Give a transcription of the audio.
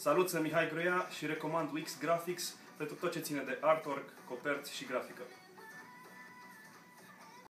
Salut, sunt Mihai Groia și recomand Wix Graphics pentru tot ce ține de artwork, coperți și grafică.